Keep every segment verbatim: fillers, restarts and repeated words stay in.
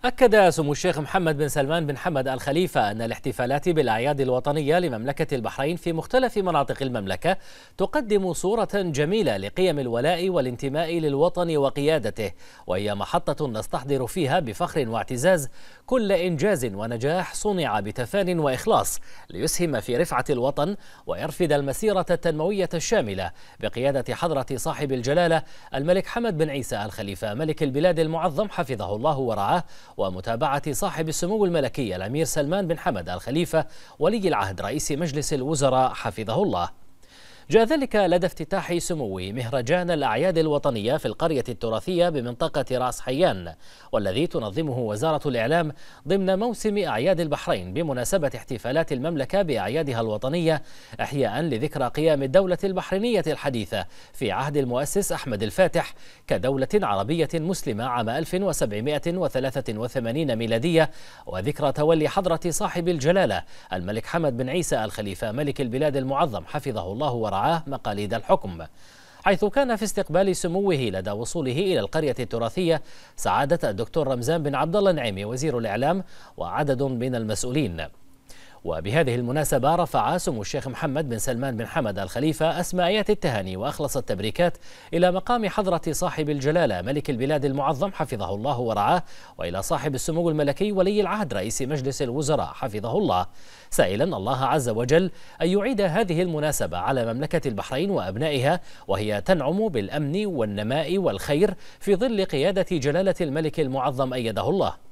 أكد سمو الشيخ محمد بن سلمان بن حمد آل خليفة أن الاحتفالات بالأعياد الوطنية لمملكة البحرين في مختلف مناطق المملكة تقدم صورة جميلة لقيم الولاء والانتماء للوطن وقيادته، وهي محطة نستحضر فيها بفخر واعتزاز كل إنجاز ونجاح صنع بتفان وإخلاص ليسهم في رفعة الوطن ويرفد المسيرة التنموية الشاملة بقيادة حضرة صاحب الجلالة الملك حمد بن عيسى آل خليفة ملك البلاد المعظم حفظه الله ورعاه، ومتابعة صاحب السمو الملكي الأمير سلمان بن حمد آل خليفة ولي العهد رئيس مجلس الوزراء حفظه الله. جاء ذلك لدى افتتاح سموه مهرجان الأعياد الوطنية في القرية التراثية بمنطقة رأس حيان، والذي تنظمه وزارة الإعلام ضمن موسم أعياد البحرين بمناسبة احتفالات المملكة بأعيادها الوطنية، إحياء لذكرى قيام الدولة البحرينية الحديثة في عهد المؤسس أحمد الفاتح كدولة عربية مسلمة عام ألف وسبعمائة وثلاثة وثمانين ميلادية، وذكرى تولي حضرة صاحب الجلالة الملك حمد بن عيسى آل خليفة ملك البلاد المعظم حفظه الله ورعاه مقاليد الحكم، حيث كان في استقبال سموه لدى وصوله إلى القرية التراثية سعادة الدكتور رمزان بن عبد الله النعيمي وزير الإعلام وعدد من المسؤولين. وبهذه المناسبة رفع سمو الشيخ محمد بن سلمان بن حمد آل خليفة أسماءيات التهاني وأخلص التبريكات إلى مقام حضرة صاحب الجلالة ملك البلاد المعظم حفظه الله ورعاه، وإلى صاحب السمو الملكي ولي العهد رئيس مجلس الوزراء حفظه الله، سائلا الله عز وجل أن يعيد هذه المناسبة على مملكة البحرين وأبنائها وهي تنعم بالأمن والنماء والخير في ظل قيادة جلالة الملك المعظم أيده الله.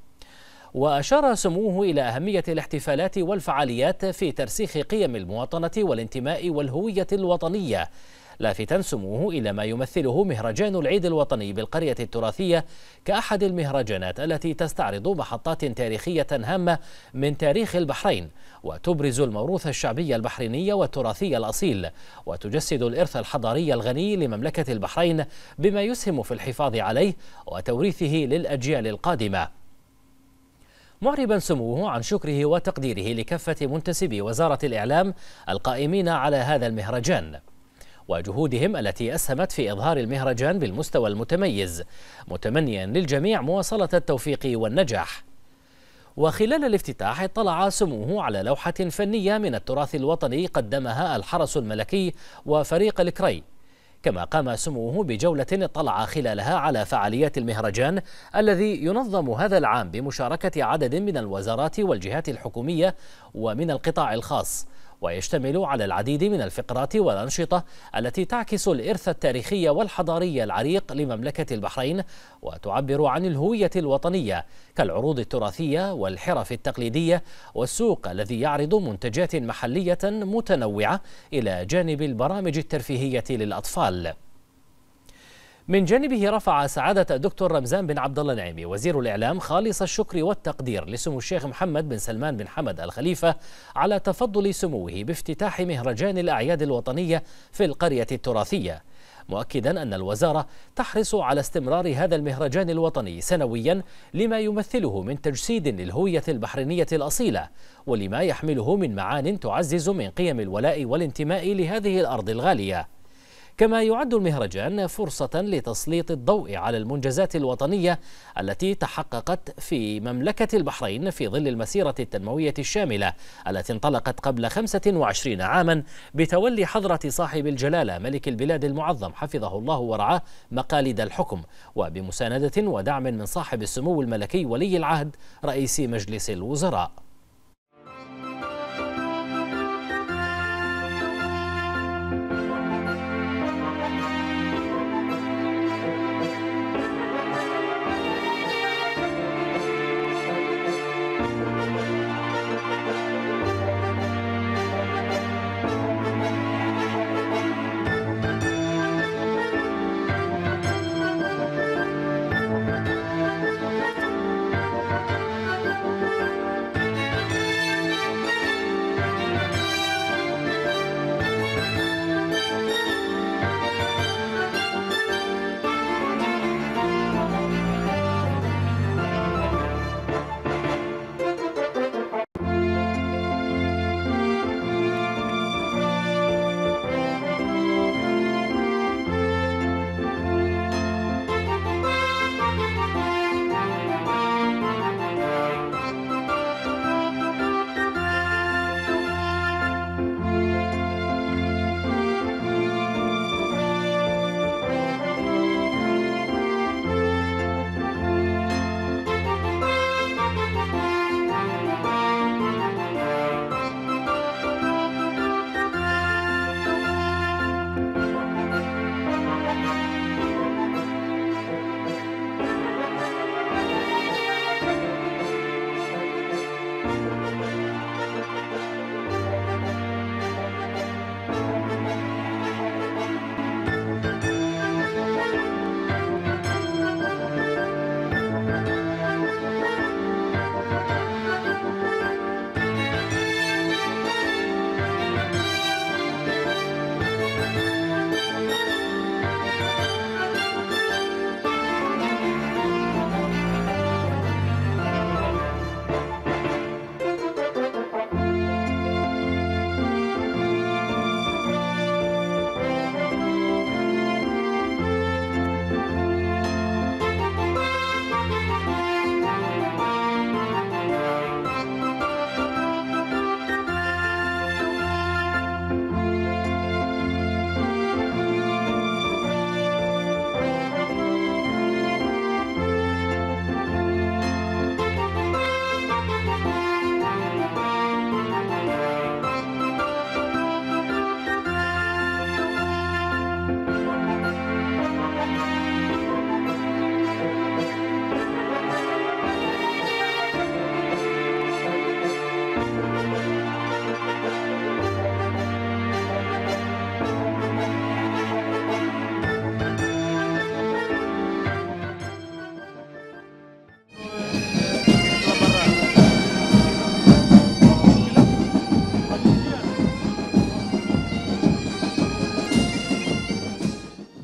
وأشار سموه إلى أهمية الاحتفالات والفعاليات في ترسيخ قيم المواطنة والانتماء والهوية الوطنية، لافتا سموه إلى ما يمثله مهرجان العيد الوطني بالقرية التراثية كأحد المهرجانات التي تستعرض محطات تاريخية هامة من تاريخ البحرين، وتبرز الموروث الشعبي البحريني والتراثي الأصيل، وتجسد الإرث الحضاري الغني لمملكة البحرين بما يسهم في الحفاظ عليه وتوريثه للأجيال القادمة. معربا سموه عن شكره وتقديره لكافة منتسبي وزارة الإعلام القائمين على هذا المهرجان وجهودهم التي أسهمت في إظهار المهرجان بالمستوى المتميز، متمنيا للجميع مواصلة التوفيق والنجاح. وخلال الافتتاح اطلع سموه على لوحة فنية من التراث الوطني قدمها الحرس الملكي وفريق الكري، كما قام سموه بجولة اطلع خلالها على فعاليات المهرجان الذي ينظم هذا العام بمشاركة عدد من الوزارات والجهات الحكومية ومن القطاع الخاص، ويشتمل على العديد من الفقرات والأنشطة التي تعكس الإرث التاريخي والحضاري العريق لمملكة البحرين وتعبر عن الهوية الوطنية كالعروض التراثية والحرف التقليدية والسوق الذي يعرض منتجات محلية متنوعة إلى جانب البرامج الترفيهية للأطفال. من جانبه رفع سعادة الدكتور رمزان بن عبد الله النعيمي وزير الإعلام خالص الشكر والتقدير لسمو الشيخ محمد بن سلمان بن حمد آل خليفة على تفضل سموه بافتتاح مهرجان الأعياد الوطنية في القرية التراثية، مؤكدا أن الوزارة تحرص على استمرار هذا المهرجان الوطني سنويا لما يمثله من تجسيد للهوية البحرينية الأصيلة ولما يحمله من معان تعزز من قيم الولاء والانتماء لهذه الأرض الغالية. كما يعد المهرجان فرصة لتسليط الضوء على المنجزات الوطنية التي تحققت في مملكة البحرين في ظل المسيرة التنموية الشاملة التي انطلقت قبل خمسة وعشرين عاما بتولي حضرة صاحب الجلالة ملك البلاد المعظم حفظه الله ورعاه مقاليد الحكم، وبمساندة ودعم من صاحب السمو الملكي ولي العهد رئيس مجلس الوزراء.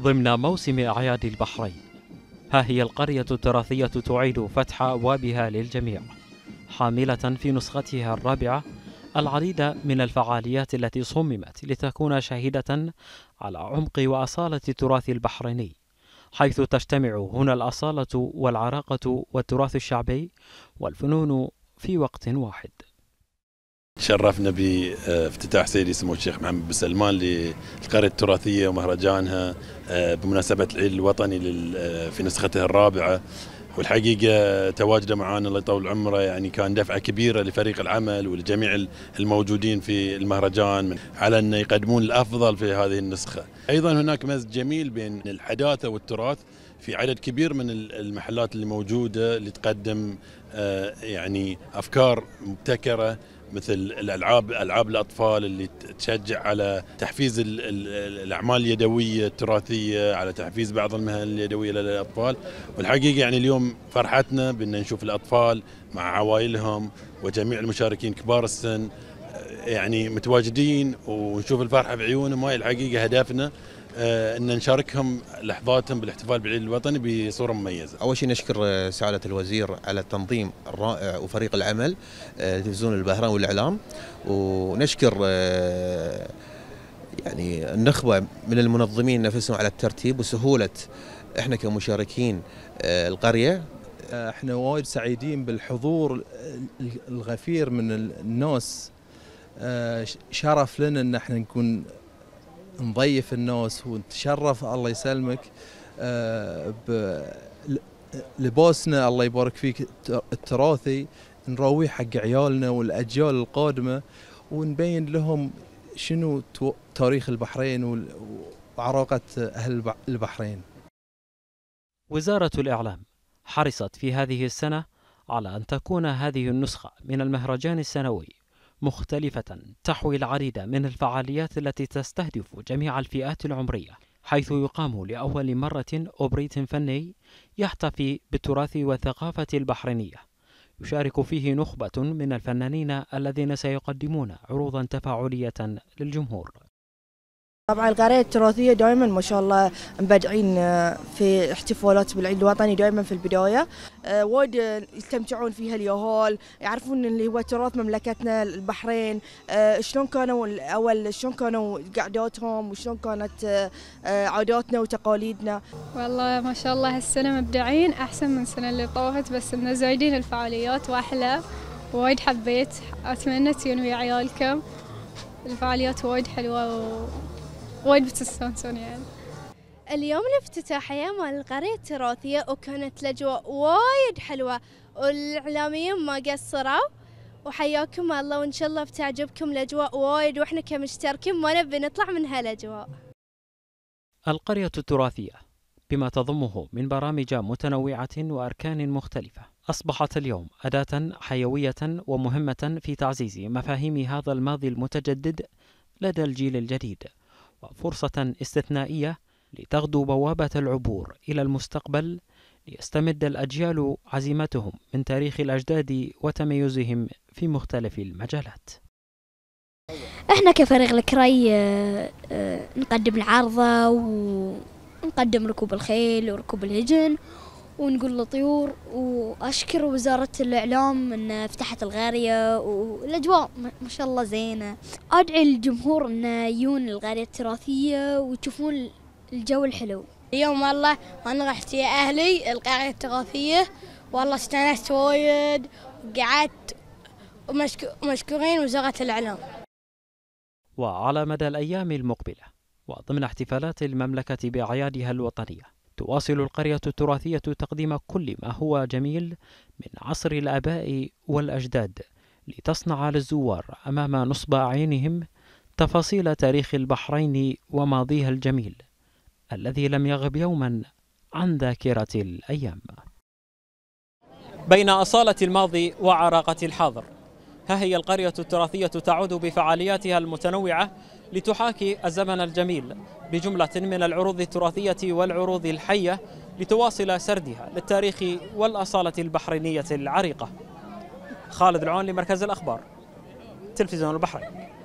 ضمن موسم أعياد البحرين. ها هي القرية التراثية تعيد فتح أبوابها للجميع، حاملة في نسختها الرابعة العديد من الفعاليات التي صممت لتكون شاهدة على عمق وأصالة التراث البحريني، حيث تجتمع هنا الأصالة والعراقة والتراث الشعبي والفنون في وقت واحد. شرفنا بافتتاح سيدي سمو الشيخ محمد بن سلمان للقرية التراثية ومهرجانها بمناسبة العيد الوطني في نسخته الرابعة، والحقيقة تواجده معنا الله يطول عمره يعني كان دفعة كبيرة لفريق العمل ولجميع الموجودين في المهرجان على أن يقدمون الأفضل في هذه النسخة. أيضا هناك مزج جميل بين الحداثة والتراث في عدد كبير من المحلات اللي موجودة اللي تقدم يعني أفكار مبتكرة، مثل الألعاب ألعاب الأطفال اللي تشجع على تحفيز الأعمال اليدوية التراثية، على تحفيز بعض المهن اليدوية للأطفال. والحقيقة يعني اليوم فرحتنا بأن نشوف الأطفال مع عوائلهم وجميع المشاركين كبار السن يعني متواجدين ونشوف الفرحة بعيونهم. هاي الحقيقة هدفنا أن نشاركهم لحظاتهم بالاحتفال بالعيد الوطني بصورة مميزة. أول شيء نشكر سعادة الوزير على التنظيم الرائع وفريق العمل تلفزيون البهران والإعلام، ونشكر يعني النخبة من المنظمين نفسهم على الترتيب وسهولة احنا كمشاركين القرية. احنا وايد سعيدين بالحضور الغفير من الناس، شرف لنا ان احنا نكون نضيف الناس ونتشرف الله يسلمك بلباسنا الله يبارك فيك التراثي، نرويه حق عيالنا والأجيال القادمة ونبين لهم شنو تاريخ البحرين وعراقة أهل البحرين. وزارة الإعلام حرصت في هذه السنة على أن تكون هذه النسخة من المهرجان السنوي مختلفة تحوي العديد من الفعاليات التي تستهدف جميع الفئات العمرية، حيث يقام لأول مرة أوبريت فني يحتفي بالتراث والثقافة البحرينية، يشارك فيه نخبة من الفنانين الذين سيقدمون عروضا تفاعلية للجمهور. طبعا القرية التراثية دائما ما شاء الله مبدعين في احتفالات بالعيد الوطني دائما في البداية، وايد يستمتعون فيها اليهال، يعرفون اللي هو تراث مملكتنا البحرين، شلون كانوا اول، شلون كانوا قعداتهم وشلون كانت عاداتنا وتقاليدنا. والله ما شاء الله هالسنة مبدعين احسن من السنة اللي طافت، بس انه زايدين الفعاليات واحلى، وايد حبيت. اتمنى تجون ويا عيالكم، الفعاليات وايد حلوة و وايد بتستانسون يعني. اليوم الافتتاحية مال القرية التراثية وكانت الأجواء وايد حلوة والإعلاميين ما قصروا، وحياكم الله وإن شاء الله بتعجبكم الأجواء وايد، وإحنا كمشتركين ما نبي نطلع من هالأجواء. القرية التراثية بما تضمه من برامج متنوعة وأركان مختلفة أصبحت اليوم أداة حيوية ومهمة في تعزيز مفاهيم هذا الماضي المتجدد لدى الجيل الجديد، وفرصة استثنائية لتغدو بوابة العبور إلى المستقبل ليستمد الأجيال عزيمتهم من تاريخ الأجداد وتميزهم في مختلف المجالات. احنا كفريق الكري نقدم العارضة ونقدم ركوب الخيل وركوب الهجن ونقول للطيور، وأشكر وزارة الإعلام أن فتحت القرية والأجواء ما شاء الله زينة. أدعي الجمهور أن يجون القرية التراثية وتشوفون الجو الحلو. اليوم والله أنا رحت يا أهلي القرية التراثية، والله استانست وايد وقعدت، ومشكورين وزارة الإعلام. وعلى مدى الأيام المقبلة وضمن احتفالات المملكة بأعيادها الوطنية، تواصل القرية التراثية تقديم كل ما هو جميل من عصر الآباء والأجداد، لتصنع للزوار أمام نصب أعينهم تفاصيل تاريخ البحرين وماضيها الجميل الذي لم يغب يوما عن ذاكرة الأيام. بين أصالة الماضي وعراقة الحاضر، ها هي القرية التراثية تعود بفعالياتها المتنوعة لتحاكي الزمن الجميل بجملة من العروض التراثية والعروض الحية، لتواصل سردها للتاريخ والأصالة البحرينية العريقة. خالد العون لمركز الأخبار، تلفزيون البحرين.